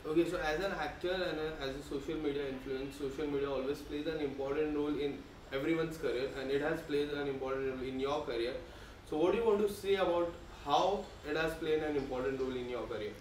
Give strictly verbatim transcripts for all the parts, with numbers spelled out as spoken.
Okay, so as an actor and a, as a social media influence, social media always plays an important role in everyone's career, and it has played an important role in your career. So, what do you want to say about how it has played an important role in your career?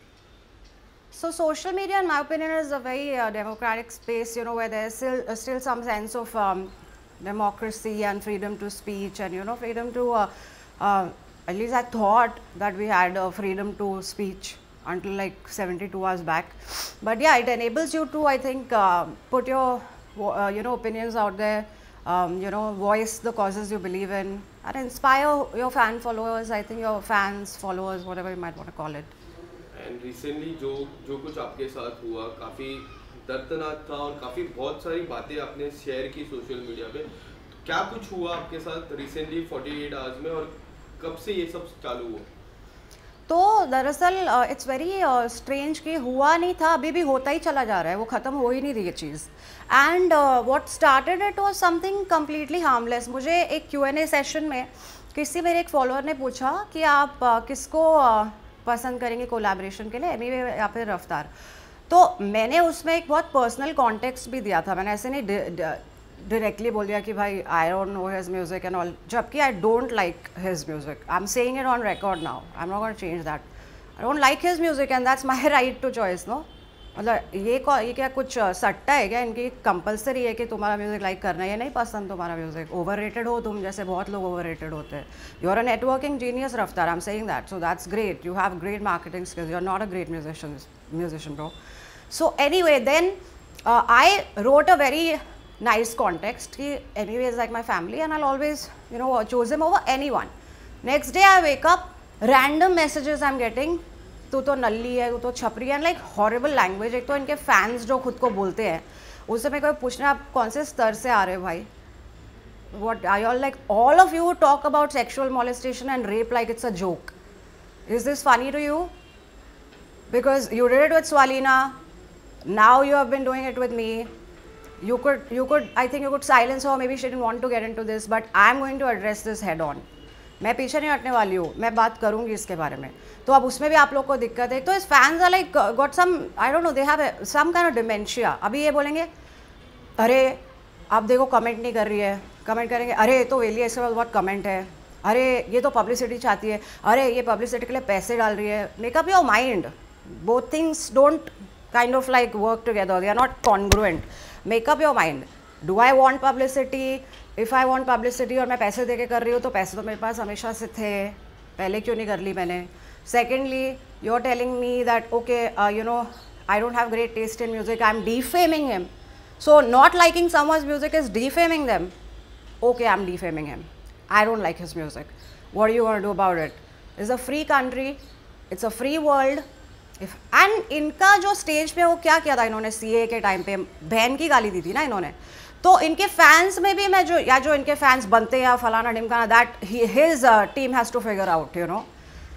So social media, in my opinion, is a very uh, democratic space, you know, where there's still uh, still some sense of um, democracy and freedom to speech, and you know, freedom to. Uh, uh, at least I thought that we had uh, freedom to speech until like seventy-two hours back. But yeah, it enables you to, I think, uh, put your uh, you know opinions out there. Um, you know, voice the causes you believe in, and inspire your fan followers. I think your fans, followers, whatever you might want to call it. And recently जो जो कुछ आपके साथ हुआ काफ़ी दर्दनाक था और काफ़ी बहुत सारी बातें आपने शेयर की सोशल मीडिया पे, तो क्या कुछ हुआ आपके साथ रिसेंटली फोर्टी एट आवर्स में और कब से ये सब चालू हुआ? तो दरअसल इट्स वेरी स्ट्रेंज कि हुआ नहीं था, अभी भी होता ही चला जा रहा है, वो ख़त्म हो ही नहीं रही ये चीज़. And what started it was something completely harmless. मुझे एक क्यू एन ए सेशन में किसी मेरे एक फॉलोअर ने पूछा कि आप uh, किसको uh, पसंद करेंगे कोलैबोरेशन के लिए, एमी वे या फिर रफ्तार. तो मैंने उसमें एक बहुत पर्सनल कॉन्टेक्स्ट भी दिया था. मैंने ऐसे नहीं डायरेक्टली बोल दिया कि भाई I don't know his music and all, जबकि I don't like his music. I am saying it on record now, I am not gonna change that. I don't like his music and that's my right to choice. No मतलब ये ये क्या कुछ सट्टा है क्या? इनकी कंपलसरी है कि तुम्हारा म्यूज़िक लाइक करना है, ये नहीं पसंद तुम्हारा म्यूज़िक, ओवर रेटेड हो तुम जैसे बहुत लोग ओवर रेटेड होते हैं. You are a networking genius Raftaar, I am saying that, so that's great. You have great marketing skills, you are not a great musician musician bro. So anyway then I wrote a very nice context ki anyway is like my family and I'll always you know choose him over anyone. Next day I wake up, random messages I'm getting, तू तो नल्ली है, तू तो छपरी है, and like horrible language. एक तो इनके फैंस जो खुद को बोलते हैं, उससे मेरे को पूछना आप कौन से स्तर से आ रहे हो भाई? What are you all like? All of you talk about sexual molestation and rape like it's a joke. Is this funny to you? Because you did it with Swalina, now you have been doing it with me. You could, you could, I think you could silence her. Maybe she didn't want to get into this, but I'm going to address this head on. मैं पीछे नहीं हटने वाली हूँ, मैं बात करूँगी इसके बारे में. तो अब उसमें भी आप लोग को दिक्कत है. तो इस fans are like got some, I don't know, they have some kind of dementia. अभी ये बोलेंगे अरे आप देखो कमेंट नहीं कर रही है, कमेंट करेंगे अरे तो वेलिया इसके बाद बहुत कमेंट है, अरे ये तो पब्लिसिटी चाहती है, अरे ये पब्लिसिटी के लिए पैसे डाल रही है. Make up your mind. Both things don't kind of like work together, they are not congruent. Make up your mind. Do I want publicity? If I want publicity और मैं पैसे दे के कर रही हूँ तो पैसे तो मेरे पास हमेशा से थे, पहले क्यों नहीं कर ली मैंने? Secondly, you're telling me that okay, uh, you know, I don't have great taste in music. I'm defaming him. So not liking someone's music is defaming them. Okay, I'm defaming him. I don't like his music. What are you going to do about it? It's a free country. It's a free world. And इनका जो stage पे वो क्या किया था इन्होंने CA के time पे, बहन की गाली दी थी ना इन्होंने. तो इनके फैंस में भी मैं जो या जो इनके फैंस बनते हैं फलाना ढिमकाना, that his team has to figure out you know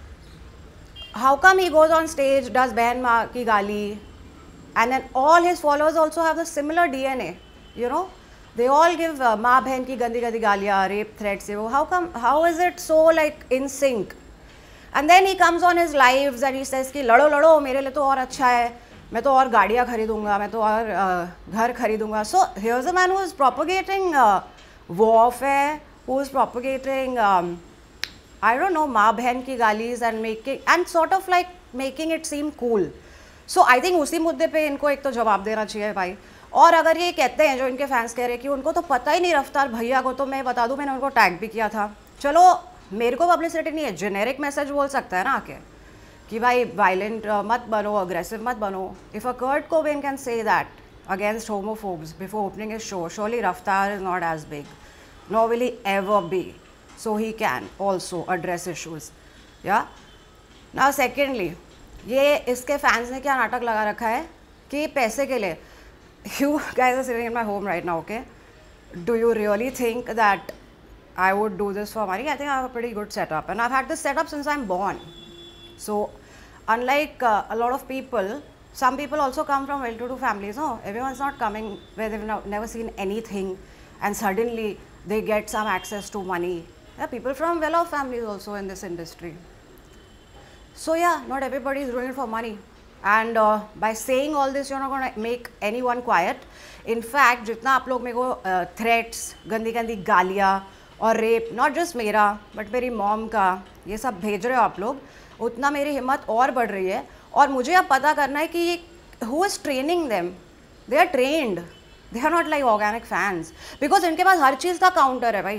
how come he goes on stage, does बहन माँ की गाली, and then all his followers also have the similar D N A, you know they all give माँ बहन की गंदी गंदी गालियाँ, रेप थ्रेट्स. वो how come, how is it so like in sync? And then he comes on his lives and he says कि लड़ो लड़ो मेरे लिए तो और अच्छा है, मैं तो और गाड़ियाँ खरीदूंगा, मैं तो और uh, घर खरीदूंगा. So here is a man who is propagating warfare, who is propagating I don't know माँ बहन की गालीज and making and sort of like making it seem cool. So I think उसी मुद्दे पे इनको एक तो जवाब देना चाहिए भाई. और अगर ये कहते हैं जो इनके फैंस कह रहे हैं कि उनको तो पता ही नहीं रफ्तार भैया को, तो मैं बता दूँ मैंने उनको टैग भी किया था. चलो मेरे को पब्लिसिटी नहीं है, जेनेरिक मैसेज बोल सकता है ना आके कि भाई वायलेंट मत बनो, अग्रेसिव मत बनो. If a Kurt Cobain can say that against homophobes before opening his show, surely Raftaar is not as big, nor will he ever be, so he can also address issues. yeah now secondly, ये इसके fans ने क्या नाटक लगा रखा है कि पैसे के लिए. you guys are sitting in my home right now, okay? Do you really think that I would do this for money? I think I have a pretty good setup, and I've had this setup since I'm born. So unlike uh, a lot of people, some people also come from well-to-do families. No, everyone's not coming where they've no, never seen anything and suddenly they get some access to money. There are people from well-off families also in this industry. So yeah, not everybody is doing it for money. And by saying all this you are not gonna make anyone quiet. In fact जितना आप लोग मेरे को threats, गंदी गंदी गालियाँ और rape, not just मेरा बट मेरी मॉम का, ये सब भेज रहे हो आप लोग, उतना मेरी हिम्मत और बढ़ रही है. और मुझे अब पता करना है कि ये who is training them. They are trained, they are not like organic fans, because इनके पास हर चीज़ का काउंटर है भाई.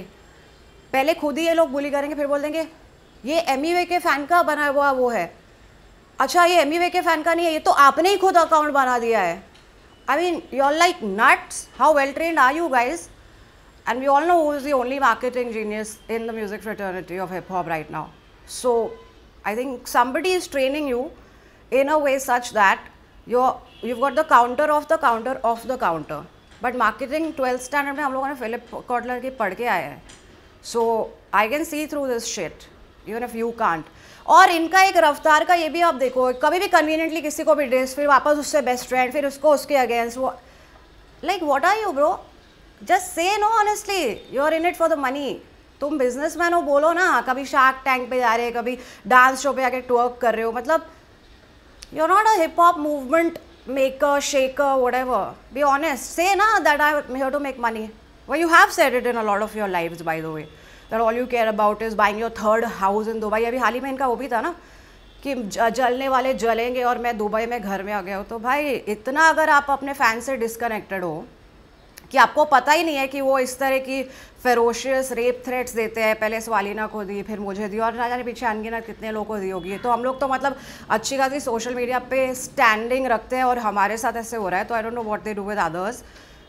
पहले खुद ही ये लोग बुली करेंगे, फिर बोल देंगे ये एम ई वे के फ़ैन का बना हुआ वो है. अच्छा ये एम ई वे के फ़ैन का नहीं है, ये तो आपने ही खुद अकाउंट बना दिया है. I mean you are like nuts. How well trained are you guys? And we all know who is the only marketing genius in the music fraternity of hip hop right now. So I think somebody is training you in a way such that you're you've got the counter of the counter of the counter. But marketing twelfth standard में हम लोगों ने Philip Kotler की पढ़ के आए हैं. So I can see through this shit even if you can't. और इनका एक रफ्तार का ये भी आप देखो, कभी भी कन्वीनियंटली किसी को भी डिस, फिर वापस उससे बेस्ट फ्रेंड, फिर उसको उसके अगेंस्ट. वो like what are you bro? Just say no honestly, you are in it for the money. तुम बिजनेसमैन हो, बोलो ना. कभी शार्क टैंक पे जा रहे, कभी डांस शो पे आके ट्वर्क कर रहे हो. मतलब you are not a hip hop movement maker, shaker, whatever. Be honest, say ना that I am here to make money. well you have said it in a lot of your lives by the way that all you care about is buying your third house in Dubai. अभी हाल ही में इनका वो भी था ना कि जलने वाले जलेंगे और मैं दुबई में घर में आ गया हूँ. तो भाई इतना अगर आप अपने फैन से डिसकनेक्टेड हो कि आपको पता ही नहीं है कि वो इस तरह की फेरोशियस रेप थ्रेट्स देते हैं, पहले स्वालिना को दी, फिर मुझे दी, और ना जाने पीछे अनगिनत कितने लोगों को दी होगी. तो हम लोग तो मतलब अच्छी खासी सोशल मीडिया पे स्टैंडिंग रखते हैं और हमारे साथ ऐसे हो रहा है. तो I don't know what they do with others.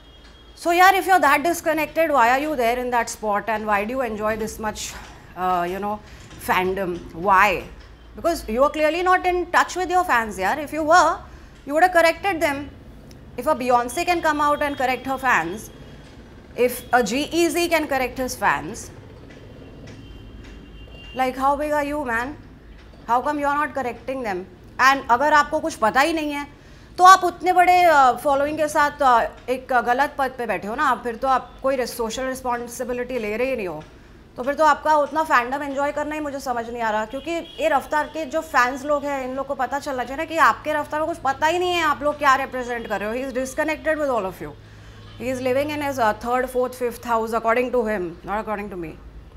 So यार, if you are that disconnected, why are you there in that spot and why do you enjoy this much you know fandom? Why? Because you are clearly not in touch with your fans यार. If you were, you would have corrected them. If a Beyonce can come out and correct her fans, if a G-Eazy can correct his fans, like how big are you, man? How come you are not correcting them? And अगर आपको कुछ पता ही नहीं है तो आप उतने बड़े फॉलोइंग के साथ एक गलत पद पे बैठे हो ना. फिर तो आप कोई सोशल रिस्पॉन्सिबिलिटी ले रहे ही नहीं हो. तो फिर तो आपका उतना फैंडम एंजॉय करना ही मुझे समझ नहीं आ रहा. क्योंकि ये रफ्तार के जो फैंस लोग हैं, इन लोग को पता चलना चाहिए ना कि आपके रफ्तार को कुछ पता ही नहीं है आप लोग क्या रिप्रेजेंट कर रहे हो. He is disconnected with all of you. He is living in his third, fourth, fifth house according to him, not according to me.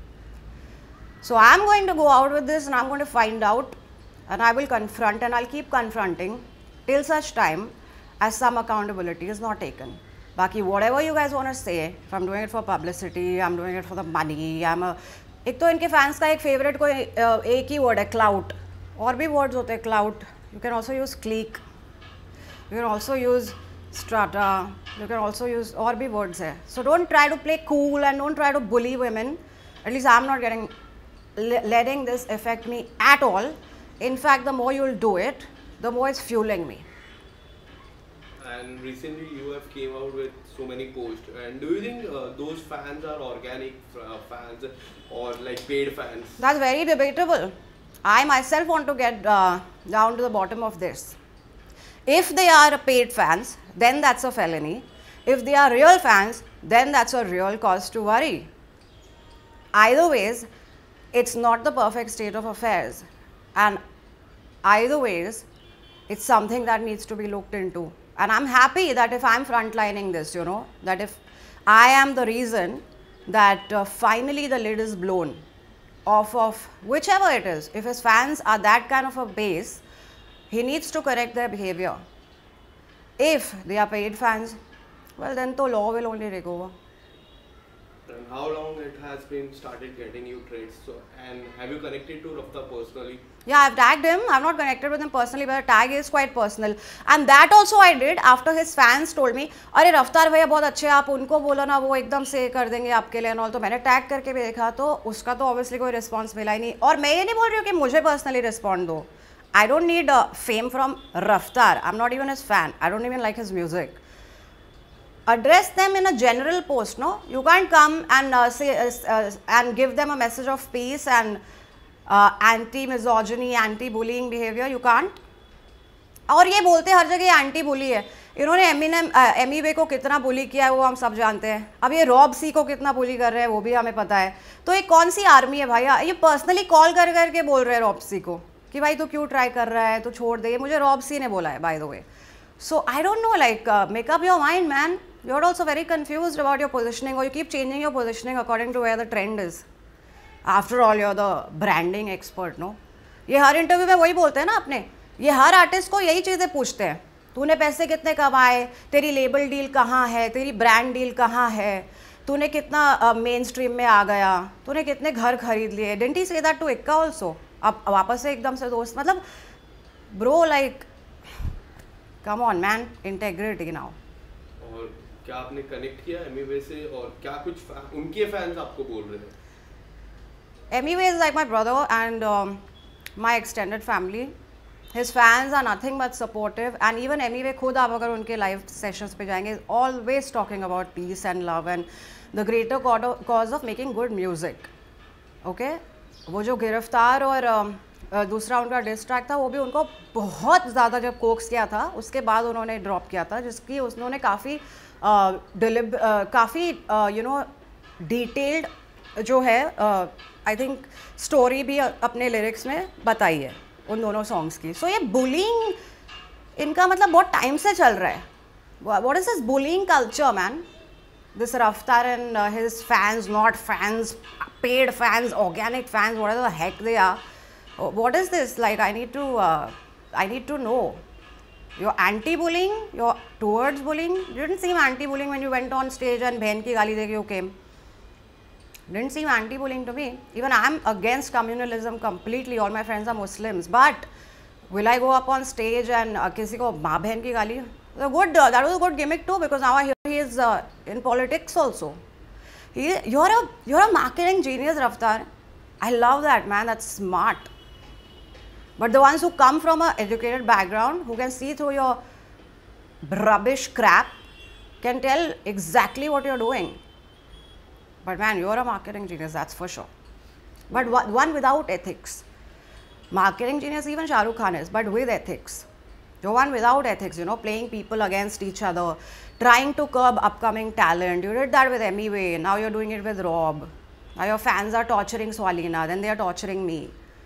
So I am going to go out with this and I am going to find out and I will confront and I will keep confronting till such time as some accountability is not taken. बाकी whatever you guys want to say, if I'm doing it for publicity, I'm doing it for the money, I'm a... एक तो इनके fans का एक favourite कोई एक ही word है, clout. और भी वर्ड्स होते हैं clout. You can also use clique, you can also use strata, you can also use और भी वर्ड्स है. So don't try to play cool and don't try to bully women. At least I'm not getting letting this affect me at all. In fact, the more you'll do it, the more it's fueling me. And recently you have came out with so many posts, and do you think uh, those fans are organic uh, fans or like paid fans? That's very debatable. I myself want to get uh, down to the bottom of this. If they are paid fans, then that's a felony. If they are real fans, then that's a real cause to worry. Either ways, it's not the perfect state of affairs, and either ways, it's something that needs to be looked into. And I'm happy that if I'm frontlining this, you know, that if I am the reason that uh, finally the lid is blown off of whichever it is. If his fans are that kind of a base, he needs to correct their behavior. If they are paid fans, well then the law will only take over. And how long it has been started getting you trades? So, and have you connected to Raftaar personally? Yeah, I've tagged him. I'm not connected with him personally, but the tag is quite personal. And that also I did after his fans told me, अरे रफ्तार भैया बहुत अच्छे, आप उनको बोलो ना, वो एकदम से कर देंगे आपके लिए. और तो मैंने टैग करके भी देखा तो उसका तो ऑब्वियसली कोई रिस्पॉन्स मिला ही नहीं. और मैं ये नहीं बोल रही हूँ कि मुझे पर्सनली रिस्पॉन्ड दो. I don't need uh, fame from Raftaar. I'm not even his fan. I don't even like his music. Address them in a general post, no? You can't come and uh, say uh, uh, and give them a message of peace and uh, anti-misogyny, anti-bullying behavior. You can't. और ये बोलते हर जगह anti बुली है. इन्होंने Eminem Amy वे को कितना बुली किया है वो हम सब जानते हैं. अब ये रॉब सी को कितना बुली कर रहे हैं वो भी हमें पता है. तो ये कौन सी आर्मी है भाई? ये पर्सनली कॉल कर करके बोल रहे हैं रॉब सी को. कि भाई तू क्यों ट्राई कर रहा है, तू छोड़ दे. मुझे रॉब सी ने बोला है by the way. So I don't know, like make up your mind man. You are also very confused about your positioning, और you keep changing your positioning according to where the trend is. After all you are the branding expert. No, ये हर interview में वही बोलते हैं ना अपने, ये हर आर्टिस्ट को यही चीज़ें पूछते हैं. तूने पैसे कितने कमाए, तेरी लेबल डील कहाँ है, तेरी ब्रांड डील कहाँ है, तूने कितना मेन uh, स्ट्रीम में आ गया, तूने कितने घर खरीद लिए. Didn't he say that to इक्का ऑल्सो? अब वापस से एकदम से दोस्त, मतलब bro like come on man, integrity now. और क्या आपने कनेक्ट किया एमीवे से, और क्या कुछ उनके फैंस आपको बोल रहे हैं? Emiway is like my brother and my extended family. His fans are nothing but supportive, and even Emiway खुद आप अगर उनके live sessions पे जाएंगे, always talking about peace and love and the greater cause of making good music. Okay? वो जो गिरफ्तार और uh, दूसरा उनका डिस ट्रैक था, वो भी उनको बहुत ज़्यादा जब कोक्स किया था, उसके बाद उन्होंने ड्रॉप किया था, जिसकी उन्होंने काफ़ी डिलिब काफ़ी यू नो डिटेल्ड जो है आई थिंक स्टोरी भी अपने लिरिक्स में बताई है उन दोनों सॉन्ग्स की. सो so, ये बुलिंग इनका मतलब बहुत टाइम से चल रहा है. What is this bullying culture man? This Raftaar and his fans, not fans, paid fans, organic fans, whatever the heck they are. What is this? Like I need to I need to know. You're anti-bullying, you're towards bullying. You didn't seem anti-bullying when you went on stage and बहन की गाली देके you came. Didn't seem anti-bullying to me. Even I'm against communalism completely. All my friends are Muslims. But will I go up on stage and uh, किसी को माँ बहन की गाली? So good. Uh, that was a good gimmick too, because now I hear he is uh, in politics also. He, you're a you're a marketing genius, Raftar. I love that, man. That's smart. But the ones who come from a educated background, who can see through your rubbish crap, can tell exactly what you're doing. But man, you're a marketing genius, that's for sure. But one without ethics. Marketing genius even Shah Rukh Khan is, but with ethics. You're one without ethics, you know, playing people against each other, trying to curb upcoming talent. You did that with Emiway, now you're doing it with Rob. Now your fans are torturing Swalina, then they are torturing me.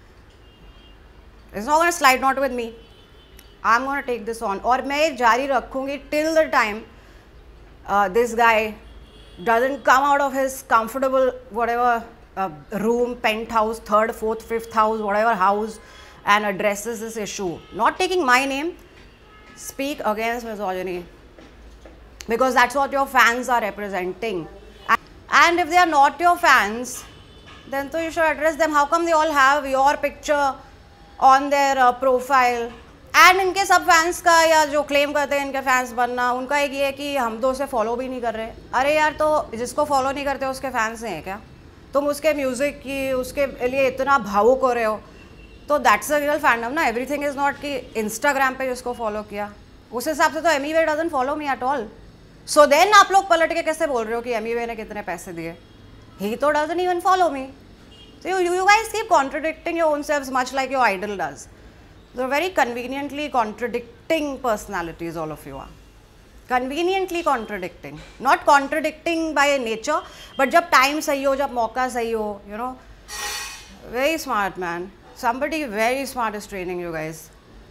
It's not going to slide not with me. I'm going to take this on. और मैं जारी रखूँगी till the time uh, this guy doesn't come out of his comfortable whatever uh, room, penthouse, third, fourth, fifth house, whatever house, and addresses this issue. Not taking my name, speak against misogyny, because that's what your fans are representing. And if they are not your fans, then so you should address them. How come they all have your picture on their uh, profile? And इनके सब fans का, या जो claim करते हैं इनके fans बनना, उनका एक ये है कि हम तो उसे फॉलो भी नहीं कर रहे. अरे यार, तो जिसको फॉलो नहीं करते उसके फैंस हैं क्या? तुम उसके म्यूज़िक की, उसके लिए इतना भावुक हो रहे हो, तो दैट्स अ रियल फैंडम ना. एवरीथिंग इज़ नॉट कि इंस्टाग्राम पे जिसको फॉलो किया, उस हिसाब से तो Emiway doesn't follow me at all. So then आप लोग पलट के कैसे बोल रहे हो कि एमीवे ने कितने पैसे दिए? ही तो doesn't even follow me. So you, you guys keep contradicting your own selves much like your idol does. They're very conveniently contradicting personalities, all of you are. Conveniently contradicting. Not contradicting by nature, but जब time सही हो, जब मौका सही हो, you know. Very smart, man. Somebody very smart is training you guys.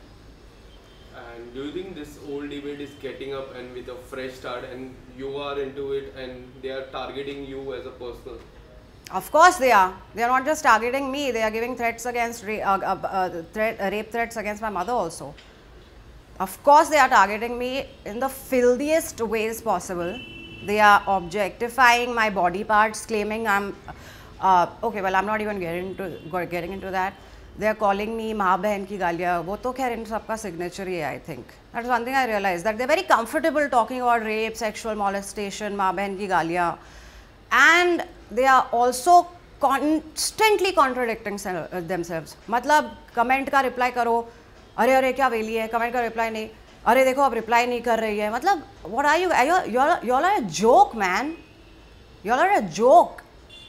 And do you think this old debate is getting up and with a fresh start, and you are into it and they are targeting you as a person? Of course they are. They are not just targeting me. They are giving threats against ra uh, uh, uh, threat, uh, rape threats against my mother also. Of course they are targeting me in the filthiest ways possible. They are objectifying my body parts, claiming I'm uh, okay. Well, I'm not even getting into getting into that. They are calling me माँ बहन की गालियाँ. वो तो खैर इन सबका signature ही है, I think. That's one thing I realized, that they're very comfortable talking about rape, sexual molestation, माँ बहन की गालियाँ. And they are also constantly contradicting themselves. मतलब कमेंट का रिप्लाई करो, अरे अरे क्या वेली है, कमेंट का रिप्लाई नहीं, अरे देखो अब रिप्लाई नहीं कर रही है. मतलब what are you? You all are a joke, man. You all are a joke.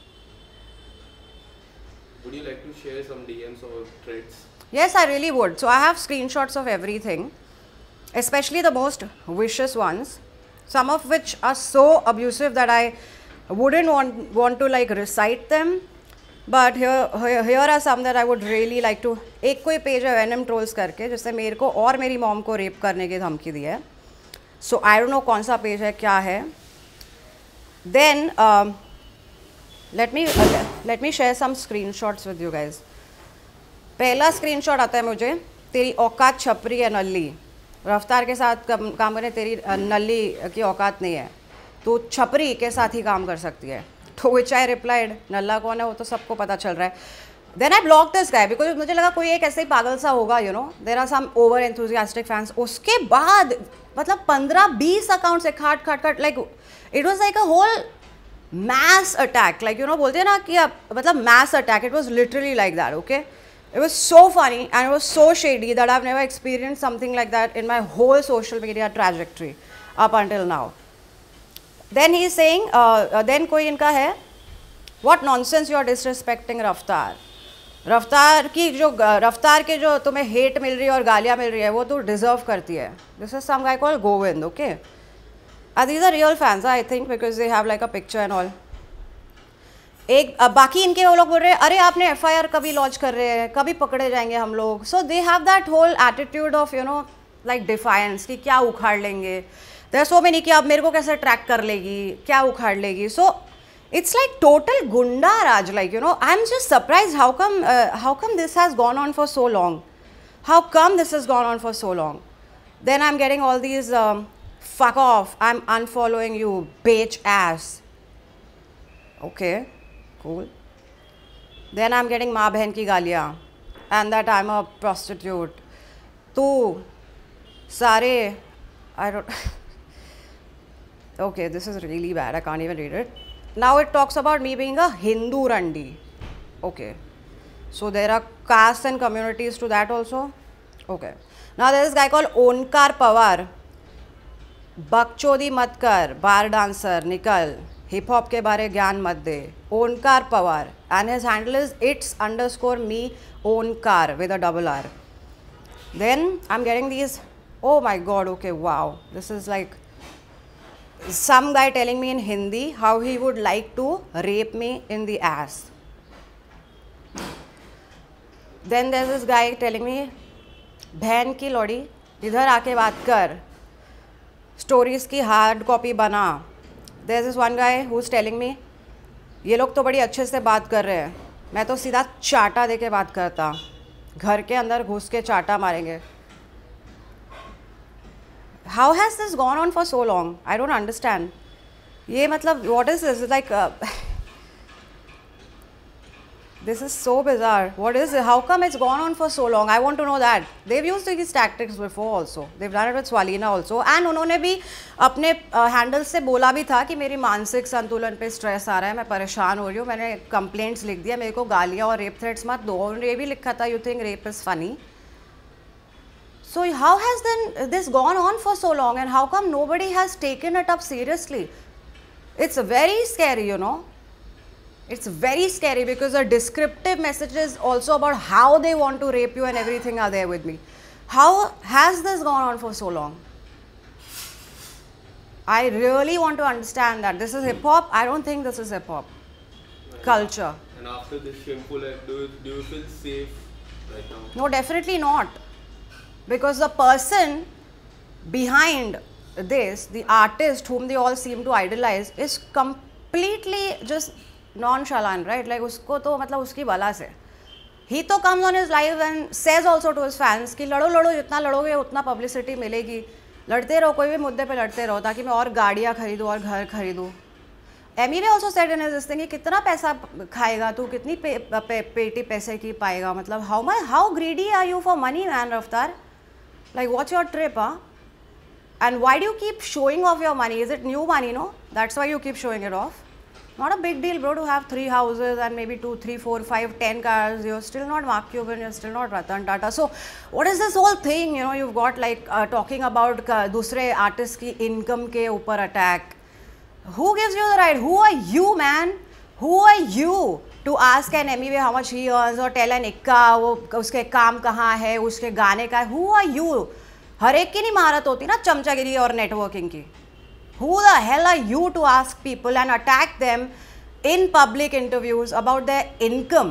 Would you like to share some D Ms or threads? Yes, I really would. So I have screenshots of everything, especially the most vicious ones, some of which are so abusive that I wouldn't want, want to like recite them. But here are some that I would really like to. एक कोई page है venom trolls करके जिससे मेरे को और मेरी mom को रेप करने की धमकी दी है. सो आई डोंट नो कौन सा पेज है, क्या है. Then let me let me share some screenshots with you guys. पहला स्क्रीन शॉट आता है मुझे, तेरी औकात छपरी है नल्ली, रफ्तार के साथ काम करने तेरी नल्ली की औकात नहीं है, तो छपरी के साथ ही काम कर सकती है. तो विच आई रिप्लाइड, नल्ला कौन है वो तो सबको पता चल रहा है. Then I block this guy because मुझे लगा कोई एक ऐसे ही पागल सा होगा, you know there are some over enthusiastic fans. उसके बाद मतलब पंद्रह बीस अकाउंट्स एक खाट खाट खाट like it was like a whole mass attack, like you know बोलते हैं ना कि मतलब mass attack. It was literally like that. Okay, it was so funny and it was so shady that I've never experienced something like that in my whole social media trajectory up until now. Then he is saying uh, uh, then कोई इनका है, what nonsense you are disrespecting रफ्तार. रफ्तार की जो रफ्तार के जो तुम्हें हेट मिल रही है और गालियाँ मिल रही है वो तो डिजर्व करती है. This is some guy called Govind. Okay, these are real fans I think because they have like a picture and all. एक बाकी इनके वो लोग बोल रहे हैं अरे आपने एफ आई आर कभी लॉन्च कर रहे हैं, कभी पकड़े जाएंगे हम लोग. So they have that whole attitude of you know like defiance कि क्या उखाड़ लेंगे. देयर सो मेनी कि आप मेरे को कैसे ट्रैक कर लेगी, क्या उखाड़ लेगी. सो इट्स लाइक टोटल गुंडा राज. Like you know I am just surprise how come how come this has gone on for so long. How come this has gone on for so long. Then I am getting all these fuck off, I'm unfollowing you, bitch ass. Okay, cool. Then I'm getting माँ बहन की गालियाँ and that I'm a prostitute. तू सारे I don't okay, this is really bad, I can't even read it. Now it talks about me being a Hindu randi. Okay, so there are castes and communities to that also. Okay, now there is this guy called Onkar Pawar. बकचोदी मत कर, bar dancer निकल, hip hop के बारे ज्ञान मत दे. Onkar Pawar and his handle is it's underscore me Onkar with a double R. Then I am getting these, oh my god, okay wow, this is like some guy telling me in Hindi how he would like to rape me in the ass. Then there is this guy telling me बहन की लौड़ी इधर आके बात कर, stories की hard copy बना. There is this one guy who is telling me ये लोग तो बड़ी अच्छे से बात कर रहे हैं, मैं तो सीधा चाटा दे के बात करता, घर के अंदर घुस के चाटा मारेंगे. How has this gone on for so long, I don't understand. ये मतलब what is this, like this is so bizarre. What is it? How come it's gone on for so long? I want to know that. They've used these tactics before also. They've done it with Swalina also. And उन्होंने भी अपने handle से बोला भी था कि मेरी मानसिक संतुलन पे स्ट्रेस आ रहा है, मैं परेशान हो रही हूँ, मैंने कंप्लेंट्स लिख दिया, मेरे को गालियाँ और रेप थ्रेट्स मत दो. और ये भी लिखा था, you think rape is funny. So how has then this gone on for so long and how come nobody has taken it up seriously? It's very scary, you know. It's very scary because the descriptive messages also about how they want to rape you and everything are there with me. How has this gone on for so long? I really want to understand that. This is hip hop. I don't think this is hip hop culture. And after this shameful act, do you, do you feel safe right now? No, definitely not. Because the person behind this, the artist whom they all seem to idolize, is completely just nonchalant, right? Like उसको तो मतलब उसकी बला से. He तो comes on his live and says also to his fans कि लड़ो लड़ो, जितना लड़ोगे उतना पब्लिसिटी मिलेगी, लड़ते रहो, कोई भी मुद्दे पे लड़ते रहो ताकि मैं और गाड़ियाँ खरीदूँ और घर खरीदूँ. एमी ने also said in his thing कि कितना पैसा खाएगा तू, कितनी पे, पे, पेटी पैसे की पाएगा. मतलब how much how greedy are you for money man Raftaar. Like what's your trip हाँ. And why do you keep showing off your money? Is it new money? No, that's why you keep showing it off. Not a big deal, bro, to have three houses and maybe two, three, four, five, ten cars. You're still not Mark Cuban, you're still not Ratan Tata. So, what is this whole thing? You know, you've got like uh, talking about uh, दूसरे artists की income के ऊपर attack. Who gives you the right? Who are you, man? Who are you to ask an M E V how much he earns or tell an ikka वो उसके काम कहाँ है, उसके गाने का? Who are you? हर एक की नहीं महारत होती ना चमचागिरी और networking की. Who the hell are you to ask people and attack them in public interviews about their income.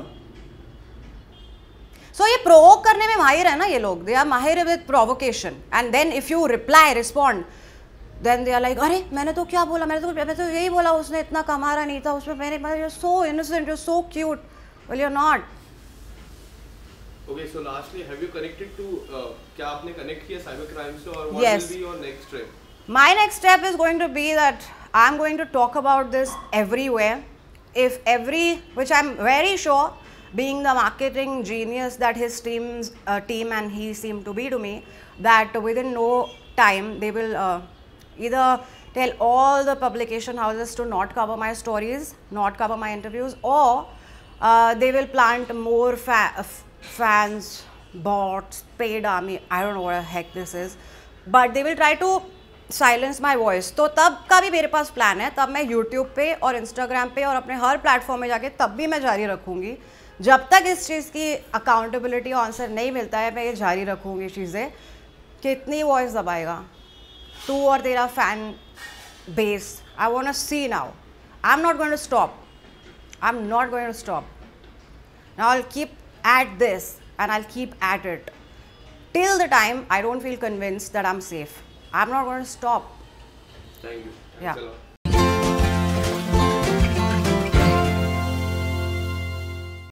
So ये provoke करने में माहिर है ना ये लोग, they are माहिर with provocation, and then if you reply, respond, then they are like, अरे मैंने तो क्या बोला, मैंने तो मैंने तो यही बोला, उसने इतना कमा रहा नहीं था, उसमें मैंने, you're so innocent, you're so cute. Well, you're not. Okay, so lastly, have you connected to uh, क्या आपने connect किया cyber crime से, और what Yes. will be your next step? My next step is going to be that I'm going to talk about this everywhere. If every, which I'm very sure, being the marketing genius that his team's uh, team and he seemed to be to me, that within no time they will uh, either tell all the publication houses to not cover my stories, not cover my interviews, or uh, they will plant more fa- f- fans, bots, paid army. I don't know what the heck this is, but they will try to silence my voice. तो तब का भी मेरे पास plan है, तब मैं YouTube पे और इंस्टाग्राम पे और अपने हर प्लेटफॉर्म में जाके तब भी मैं जारी रखूँगी. जब तक इस चीज़ की अकाउंटेबिलिटी आंसर नहीं मिलता है, मैं ये जारी रखूँगी चीज़ें. कितनी वॉइस दबाएगा तू और तेरा fan base. I want to see now. I am not going to stop. I am not going to stop. Now I will keep at this and I will keep at it till the time I don't feel convinced that I'm safe. I'm not going to stop. Thank you. Thanks Yeah. a lot.